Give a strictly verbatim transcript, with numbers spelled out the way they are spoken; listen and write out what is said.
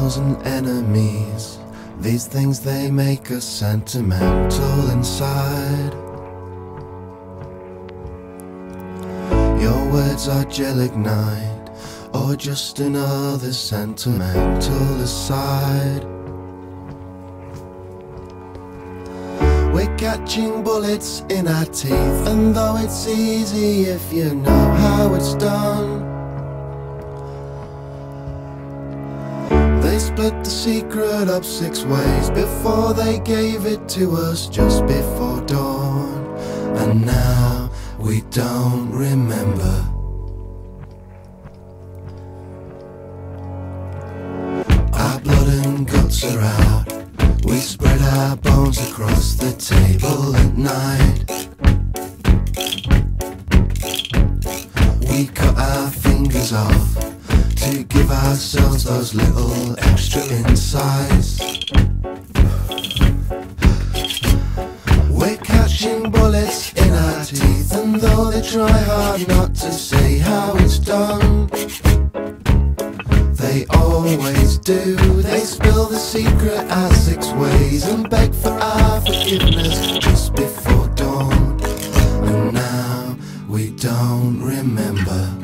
chosen enemies. These things, they make us sentimental inside. Your words are gelignite, or just another sentimental aside. We're catching bullets in our teeth, and though it's easy if you know how it's done, they split the secret up six ways before they gave it to us just before dawn. And now we don't remember. Our blood and guts are out. We spread our bones across the table at night. We cut our fingers off to give ourselves those little extra insides. We're catching bullets in our teeth, and though they try hard not to say how it's done, they always do. They spill the secret out six ways and beg for our forgiveness just before dawn. And now we don't remember.